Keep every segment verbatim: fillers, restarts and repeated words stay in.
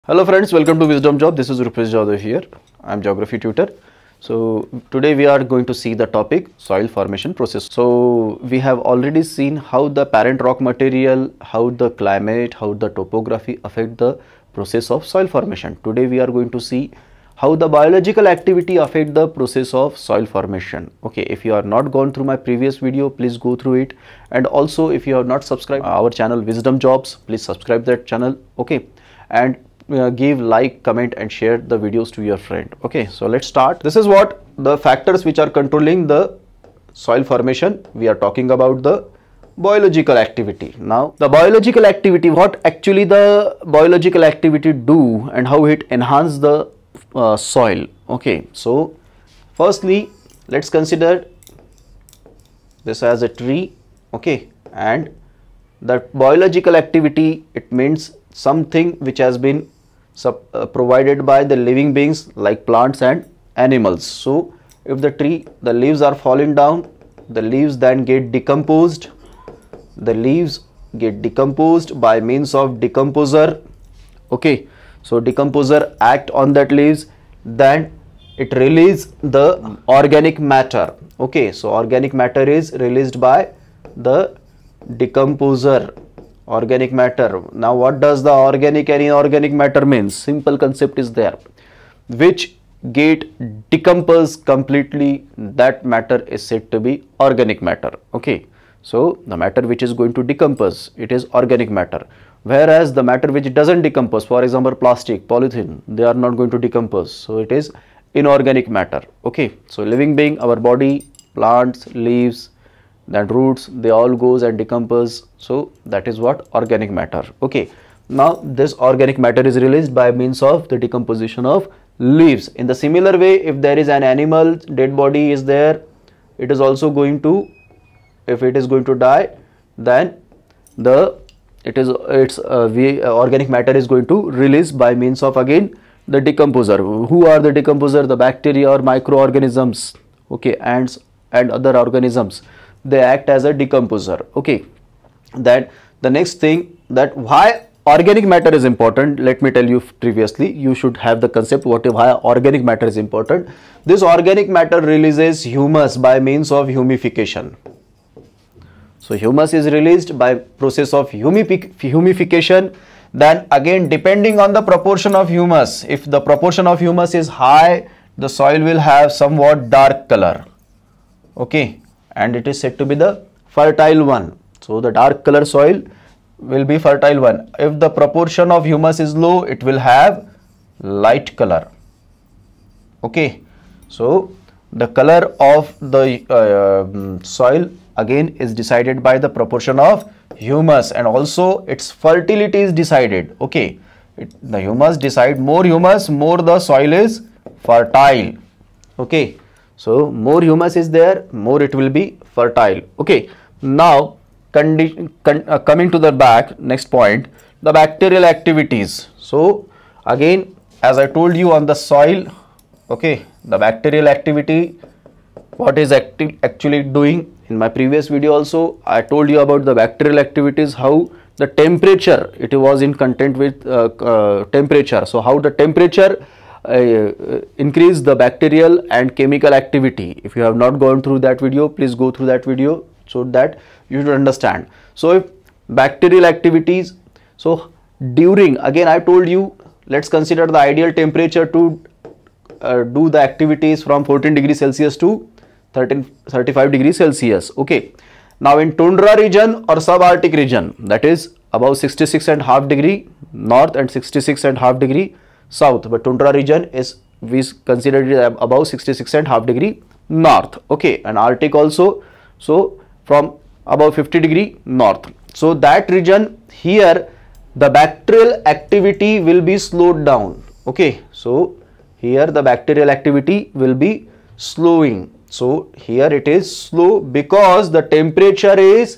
Hello friends, welcome to Wisdom Job. This is Rupesh Jadhav here. I am geography tutor. So today we are going to see the topic soil formation process. So we have already seen how the parent rock material, how the climate, how the topography affect the process of soil formation. Today we are going to see how the biological activity affect the process of soil formation. Okay, if you are not gone through my previous video, please go through it. And also if you have not subscribed our channel Wisdom Jobs, please subscribe that channel. Okay, and Uh, give like, comment and share the videos to your friend. Okay, so let's start. This is what the factors which are controlling the soil formation. We are talking about the biological activity. Now the biological activity, what actually the biological activity do and how it enhance the uh, soil. Okay, so firstly let's consider this as a tree. Okay, and that biological activity, it means something which has been Sub, uh, provided by the living beings like plants and animals. So if the tree, the leaves are falling down, the leaves then get decomposed. The leaves get decomposed by means of decomposer. Okay, so decomposer act on that leaves, then it release the organic matter. Okay, so organic matter is released by the decomposer. Organic matter. Now what does the organic and inorganic matter means? Simple concept is there, which get decomposed completely, that matter is said to be organic matter. Okay, so the matter which is going to decompose, it is organic matter, whereas the matter which doesn't decompose, for example plastic, polythene, they are not going to decompose, so it is inorganic matter. Okay, so living being, our body, plants, leaves, then roots, they all goes and decompose, so that is what organic matter. Okay, now this organic matter is released by means of the decomposition of leaves. In the similar way, if there is an animal dead body is there, it is also going to, if it is going to die, then the it is its uh, we, uh, organic matter is going to release by means of again the decomposer. Who are the decomposer? The bacteria or microorganisms. Okay, ants and other organisms, they act as a decomposer. Okay, that the next thing, that why organic matter is important, let me tell you previously, you should have the concept what why organic matter is important. This organic matter releases humus by means of humification. So humus is released by process of humification. Then again, depending on the proportion of humus, if the proportion of humus is high, the soil will have somewhat dark color. Okay, and it is said to be the fertile one. So the dark color soil will be fertile one. If the proportion of humus is low, it will have light color. Okay, so the color of the uh, soil again is decided by the proportion of humus, and also its fertility is decided. Okay, it, the humus decide, more humus, more the soil is fertile. Okay, so more humus is there, more it will be fertile. Okay, now condition, con, uh, coming to the back, next point, the bacterial activities. So again, as I told you on the soil, okay, the bacterial activity, what is acti actually doing, in my previous video also I told you about the bacterial activities, how the temperature, it was in content with uh, uh, temperature. So how the temperature Uh, increase the bacterial and chemical activity. If you have not gone through that video, please go through that video so that you should understand. So if bacterial activities, so during, again I told you, let's consider the ideal temperature to uh, do the activities from fourteen degrees Celsius to thirteen, thirty-five degrees Celsius. Okay, now in tundra region or subarctic region, that is above sixty-six and a half degree north and sixty-six and a half degree south, but tundra region is, we considered it above sixty-six and a half degree north. Okay, and Arctic also, so from above fifty degree north. So that region, here the bacterial activity will be slowed down. Okay, so here the bacterial activity will be slowing. So here it is slow because the temperature is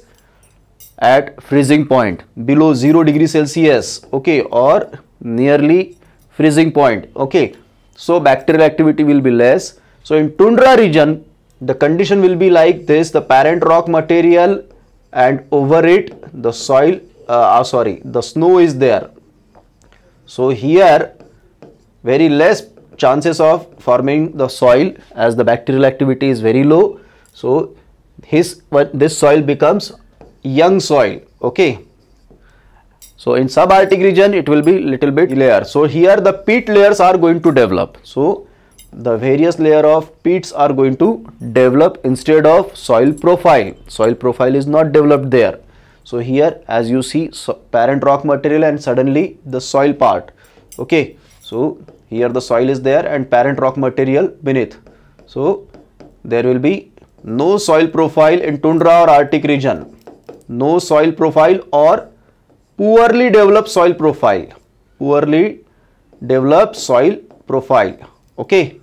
at freezing point, below zero degree Celsius. Okay, or nearly freezing point. Okay, so bacterial activity will be less. So in tundra region, the condition will be like this: the parent rock material, and over it the soil, uh, uh, sorry, the snow is there. So here very less chances of forming the soil as the bacterial activity is very low. So his this soil becomes young soil. Okay. So in subarctic region it will be little bit layer. So here the peat layers are going to develop. So the various layer of peats are going to develop instead of soil profile. Soil profile is not developed there. So here as you see, so parent rock material and suddenly the soil part. Okay. So here the soil is there and parent rock material beneath. So there will be no soil profile in tundra or arctic region. No soil profile or poorly developed soil profile. Poorly developed soil profile. Okay.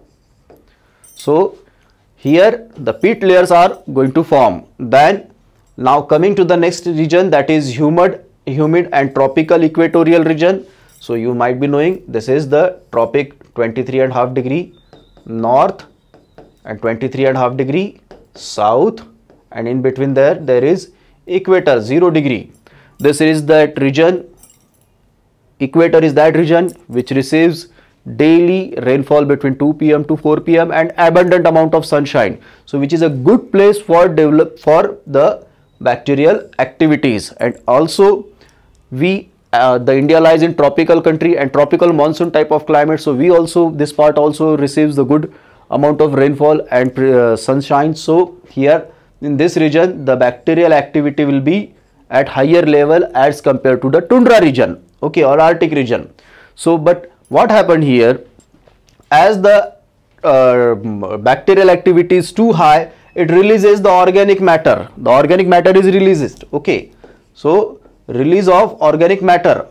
So here the peat layers are going to form. Then now coming to the next region, that is humid, humid and tropical equatorial region. So you might be knowing this is the tropic twenty-three and a half degree north and twenty-three and a half degree south, and in between there there is equator zero degree. This is that region. Equator is that region which receives daily rainfall between two P M to four P M and abundant amount of sunshine. So which is a good place for develop for the bacterial activities. And also we uh, the India lies in tropical country and tropical monsoon type of climate. So we also this part also receives the good amount of rainfall and uh, sunshine. So here in this region the bacterial activity will be at higher level as compared to the tundra region, okay, or arctic region. So but what happened here, as the uh, bacterial activity is too high, it releases the organic matter. The organic matter is released. Okay. So release of organic matter.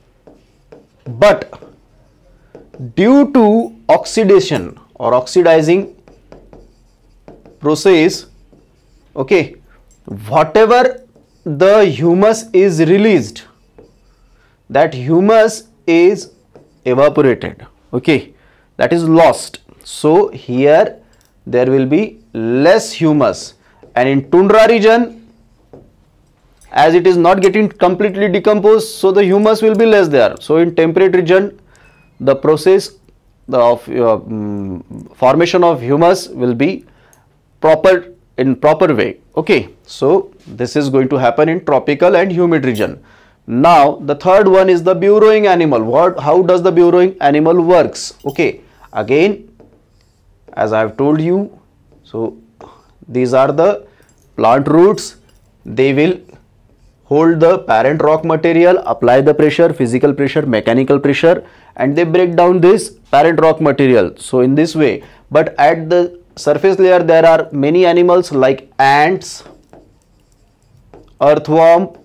But due to oxidation or oxidizing process, okay, whatever the humus is released, that humus is evaporated, okay, that is lost. So here there will be less humus, and in tundra region as it is not getting completely decomposed, so the humus will be less there. So in temperate region the process the of uh, um, formation of humus will be proper in proper way. Okay. So this is going to happen in tropical and humid region. Now the third one is the burrowing animal. What, how does the burrowing animal works? Okay, again as I have told you, so these are the plant roots. They will hold the parent rock material, apply the pressure, physical pressure, mechanical pressure, and they break down this parent rock material. So in this way, but at the surface layer there are many animals like ants, earthworm,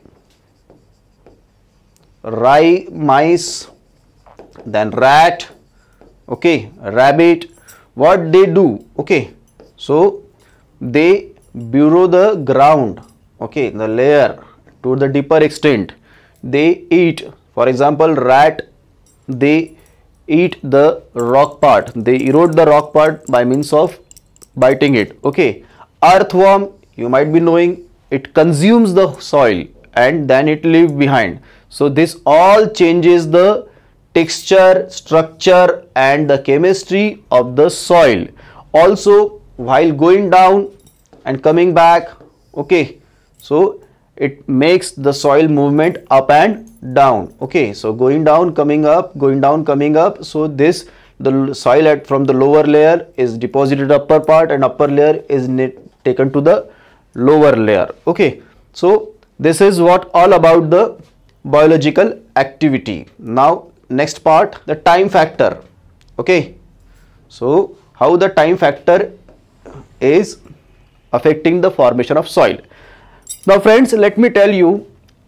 rye, mice, then rat, okay, rabbit. What they do? Okay, so they burrow the ground, okay, the layer to the deeper extent. They eat, for example, rat, they eat the rock part, they erode the rock part by means of biting it. Okay, earthworm, you might be knowing, it consumes the soil and then it leaves behind. So this all changes the texture, structure and the chemistry of the soil. Also while going down and coming back, okay, so it makes the soil movement up and down. Okay, so going down, coming up, going down, coming up. So this the soil at from the lower layer is deposited upper part and upper layer is taken to the lower layer. Okay, so this is what all about the biological activity. Now next part, the time factor. Okay, so how the time factor is affecting the formation of soil. Now friends, let me tell you,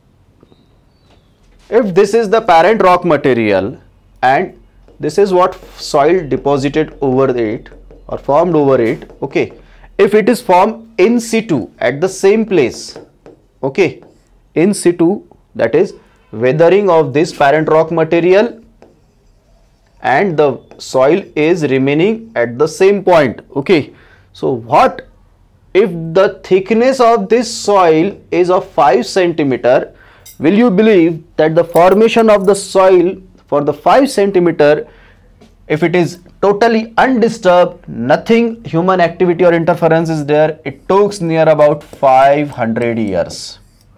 if this is the parent rock material and this is what soil deposited over it or formed over it, okay, if it is formed in situ at the same place, okay, in situ, that is weathering of this parent rock material and the soil is remaining at the same point. Okay, so what if the thickness of this soil is of five centimeter? Will you believe that the formation of the soil for the five centimeter, if it is totally undisturbed, nothing human activity or interference is there, it takes near about five hundred years.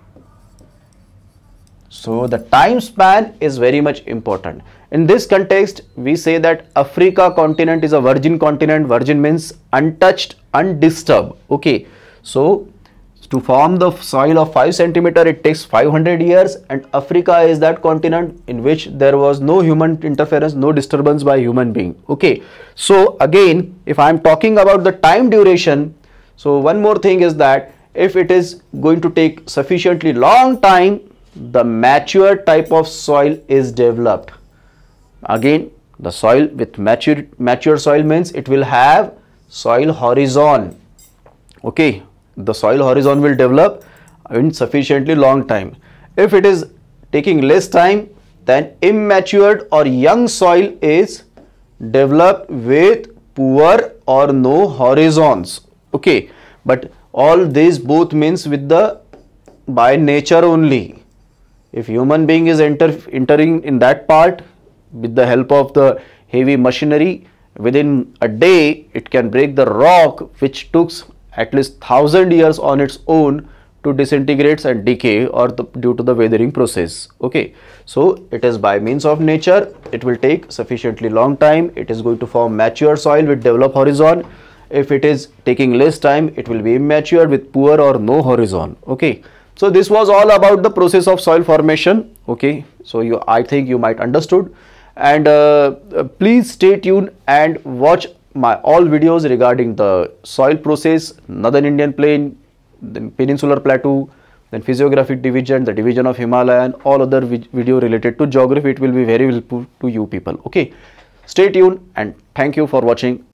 So the time span is very much important. In this context, we say that Africa continent is a virgin continent. Virgin means untouched, undisturbed. Okay. So to form the soil of five centimeter, it takes five hundred years, and Africa is that continent in which there was no human interference, no disturbance by human being. Okay. So again, if I am talking about the time duration, so one more thing is that if it is going to take sufficiently long time, the mature type of soil is developed. Again, the soil with mature mature soil means it will have soil horizon. Okay, the soil horizon will develop in sufficiently long time. If it is taking less time, then immatured or young soil is developed with poor or no horizons. Okay, but all these both means with the by nature only. If human being is enter, entering in that part with the help of the heavy machinery, within a day it can break the rock which took at least thousand years on its own to disintegrate and decay, or the, due to the weathering process. Okay, so it is by means of nature, it will take sufficiently long time, it is going to form mature soil with developed horizon. If it is taking less time, it will be immature with poor or no horizon. Okay. So this was all about the process of soil formation. Okay, so you, I think you might understood, and uh, uh, please stay tuned and watch my all videos regarding the soil process, Northern Indian Plain, then Peninsular Plateau, then physiographic division, the division of Himalaya, and all other video related to geography. It will be very helpful to you people. Okay, stay tuned and thank you for watching